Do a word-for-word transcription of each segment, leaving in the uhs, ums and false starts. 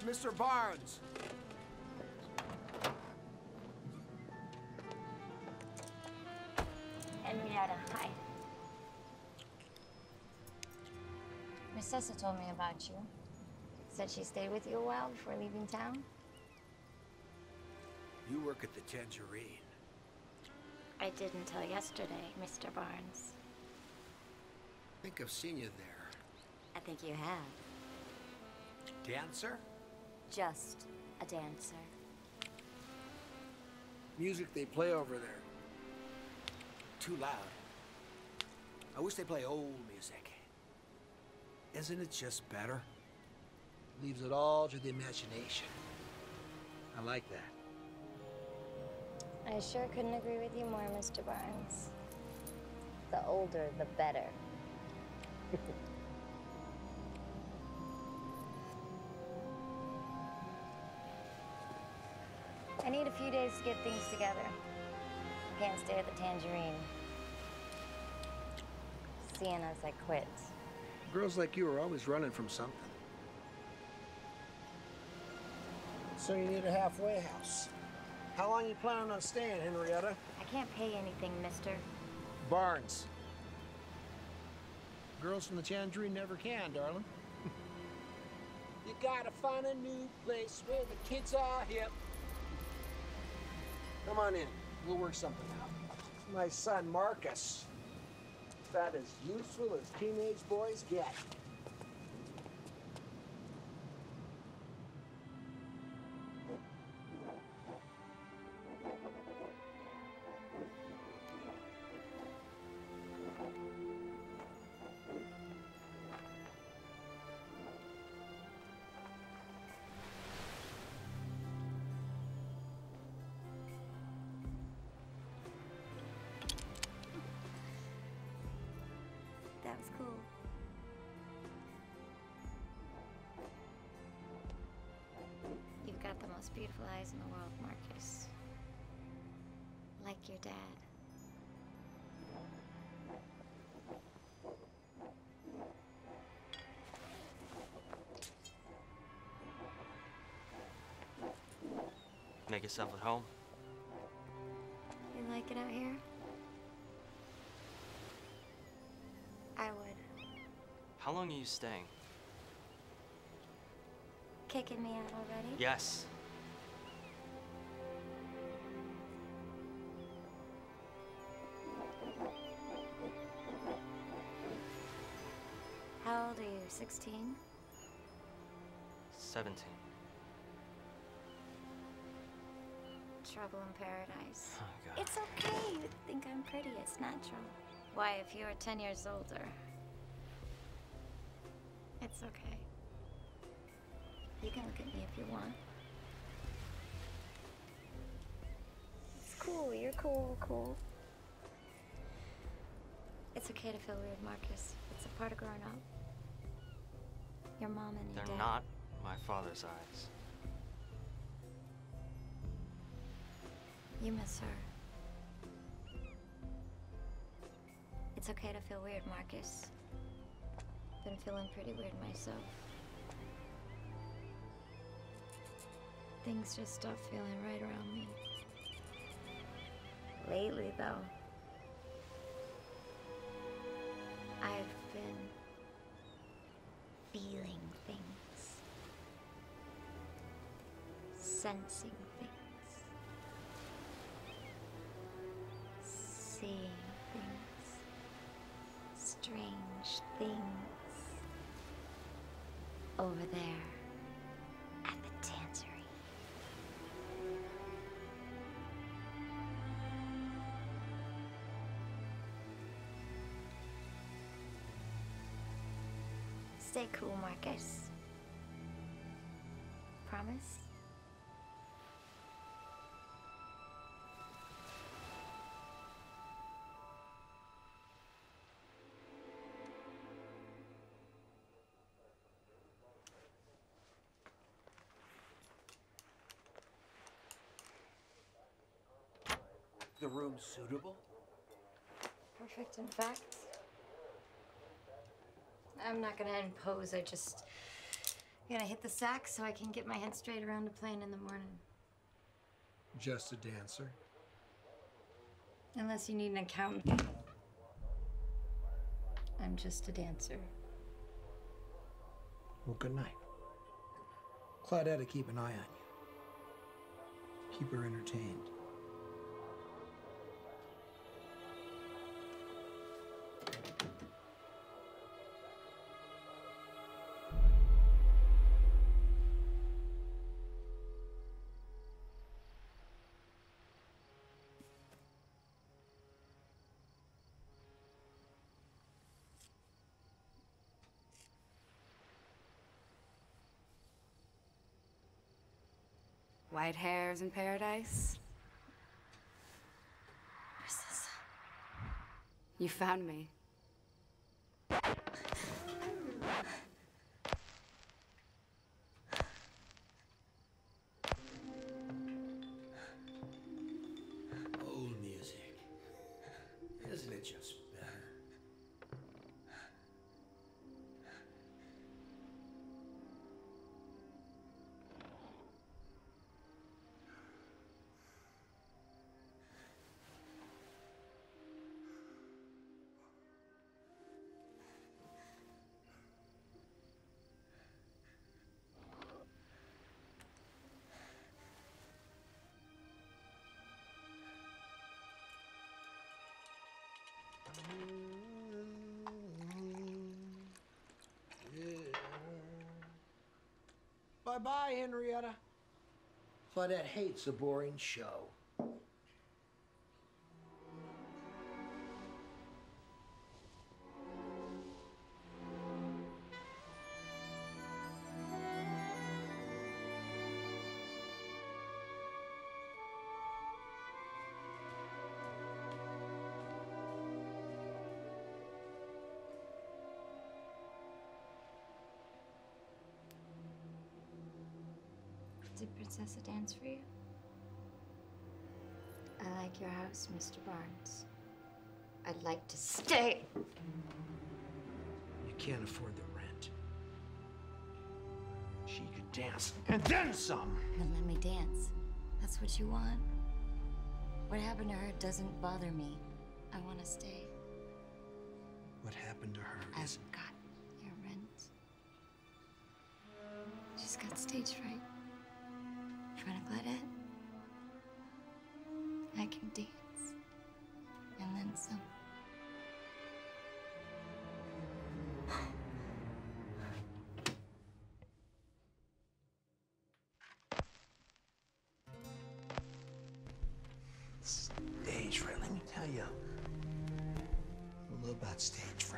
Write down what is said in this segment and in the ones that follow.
Mister Barnes. Henrietta, hi. Miss Sessa told me about you. Said she stayed with you a while before leaving town. You work at the Tangerine. I did until yesterday, Mister Barnes. I think I've seen you there. I think you have. Dancer? Just a dancer. Music they play over there. Too loud. I wish they play old music. Isn't it just better? Leaves it all to the imagination. I like that. I sure couldn't agree with you more, Mister Barnes. The older, the better. I need a few days to get things together. Can't stay at the Tangerine. Seeing as I quit. Girls like you are always running from something. So you need a halfway house. How long you planning on staying, Henrietta? I can't pay anything, mister. Barnes. Girls from the Tangerine never can, darling. You gotta find a new place where the kids are hip. Come on in. We'll work something out. My son, Marcus. About as useful as teenage boys get. That was cool. You've got the most beautiful eyes in the world, Marcus. Like your dad. Make yourself at home. You like it out here? I would. How long are you staying? Kicking me out already? Yes. How old are you? sixteen? Seventeen. Trouble in paradise. Oh, God. It's okay. You think I'm pretty. It's natural. Why, if you were ten years older, it's okay. You can look at me if you want. It's cool. You're cool. Cool. It's okay to feel weird, Marcus. It's a part of growing up. Your mom and your They're dad. not my father's eyes. You miss her. It's okay to feel weird, Marcus. Been feeling pretty weird myself. Things just stopped feeling right around me. Lately, though, I've been feeling things, sensing things, seeing things, strange things over there at the Tangerine. Stay cool, Marcus. Promise? The room suitable? Perfect, in fact. I'm not gonna impose, I just Gonna hit the sack so I can get my head straight around to playing in the morning. Just a dancer? Unless you need an accountant. I'm just a dancer. Well, good night. Claudette, keep an eye on you. Keep her entertained. White hairs in paradise? What's this? You found me. Old music. Isn't it just better? Bye-bye, Henrietta. Claudette hates a boring show. Did Princessa dance for you? I like your house, Mister Barnes. I'd like to stay. You can't afford the rent. She could dance, and then some. Then let me dance. That's what you want. What happened to her doesn't bother me. I want to stay. What happened to her I've is... got your rent. She's got stage fright. You want to Claudette? I can dance. And then some. Stage fright, let me tell you. A little about stage fright.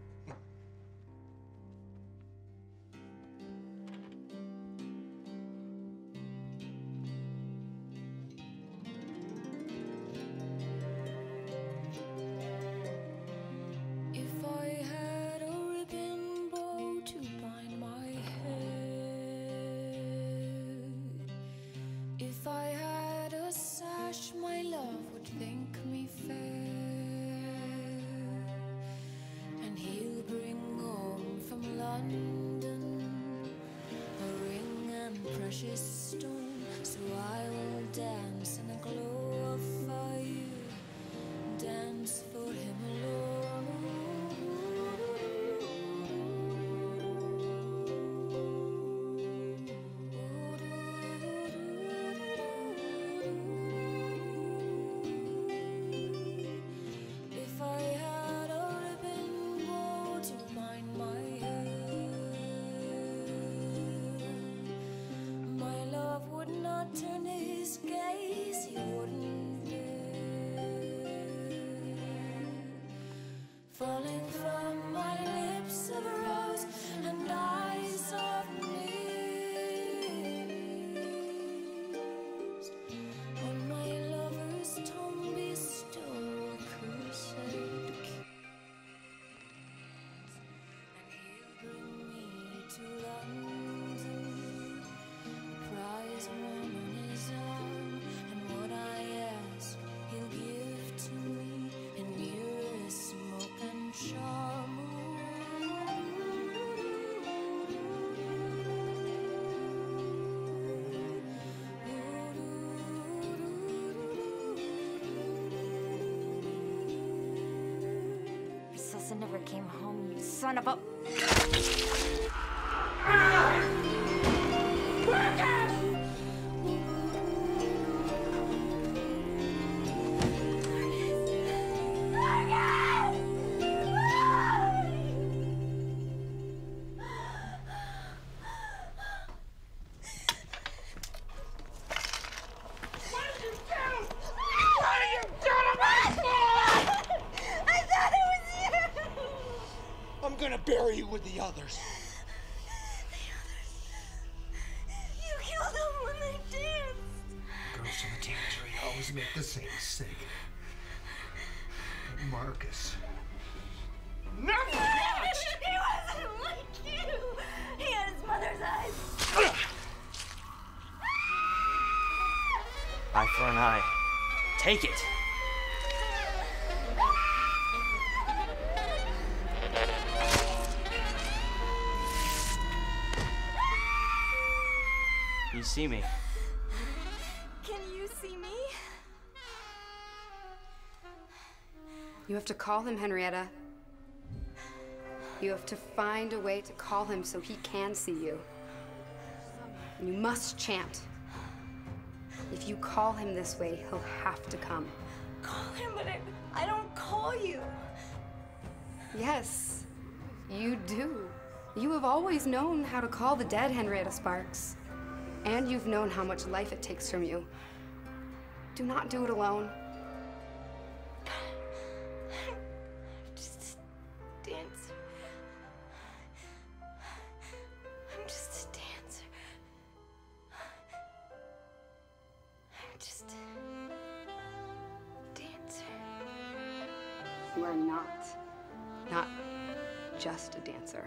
Stone, so I will dance in the glow of fire, dance for him alone. If I had a ribbon bow to bind my hair, my love would not turn it never came home, you son of a... I'm gonna bury you with the others. The others. You killed them when they danced. Girls in the tangerine always make the same mistake. But Marcus never watched. He wasn't like you. He had his mother's eyes. Eye for an eye. Take it. You see me? Can you see me? You have to call him, Henrietta. You have to find a way to call him so he can see you. And you must chant. If you call him this way, he'll have to come. Call him, but I, I don't call you. Yes, you do. You have always known how to call the dead, Henrietta Sparks. And you've known how much life it takes from you. Do not do it alone. I'm just a dancer. I'm just a dancer. I'm just a dancer. You are not, not just a dancer.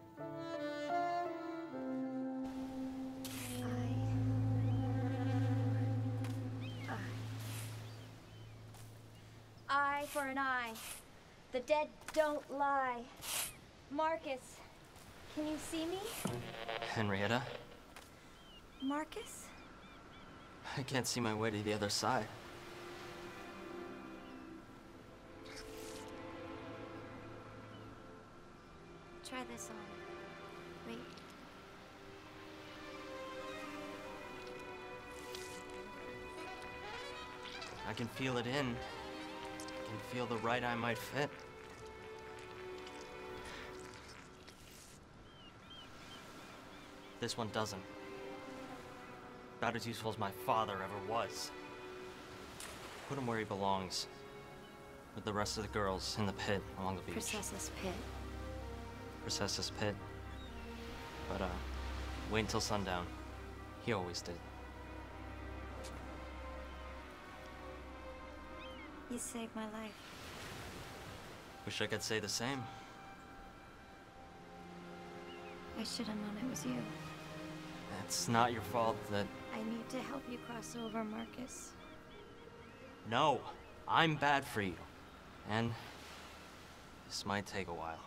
Eye for an eye. The dead don't lie. Marcus, can you see me? Henrietta? Marcus? I can't see my way to the other side. Try this on. Wait. I can feel it in. I can feel the right eye might fit. This one doesn't. About as useful as my father ever was. Put him where he belongs. With the rest of the girls in the pit along the beach. Processus pit. Processus pit. But, uh, wait until sundown. He always did. You saved my life. Wish I could say the same. I should have known it was you. It's not your fault that... I need to help you cross over, Marcus. No, I'm bad for you. And this might take a while.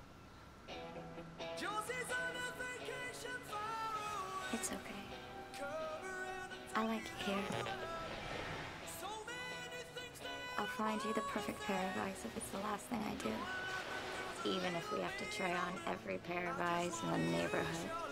It's okay. I like it here. I'll find you the perfect pair of eyes if it's the last thing I do. Even if we have to try on every pair of eyes in the neighborhood.